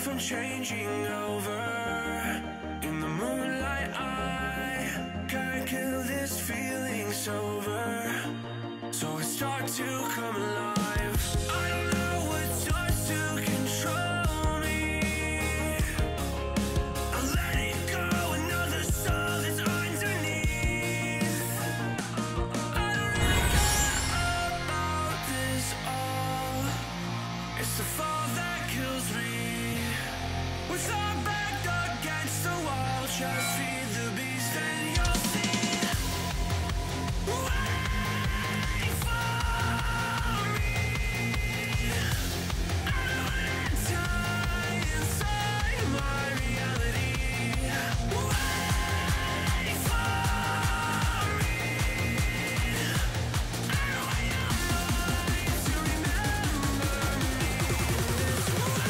from changing over. In the moonlight I can't kill this feeling sober, so I start to come alive. I don't know what starts to control me. I let it go, another soul that's underneath. I don't really care about this all. It's the fall that kills me. With our back against the wall, just feed the beast and you'll see. Wait for me. I don't have time inside my reality. Wait for me. I don't want your mind to remember me this way.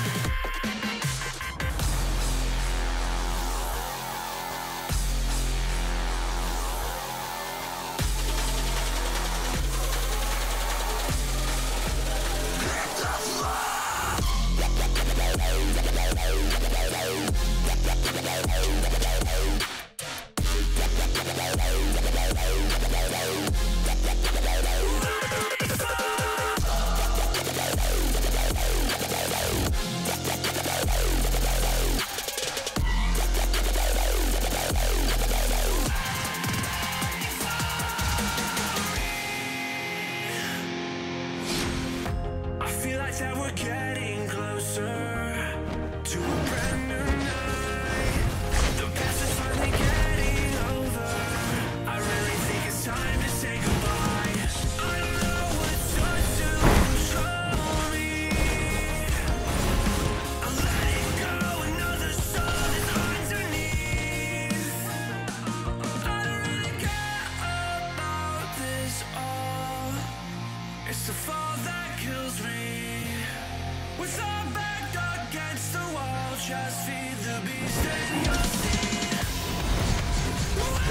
I feel like that we're getting closer to a brand new night. The past is finally getting over. I really think it's time to say goodbye. I don't know what starts to control me. I let it go, another soul that's underneath. I don't really care about this all. It's the fall that kills me. With our back against the wall, just feed the beast and you'll see.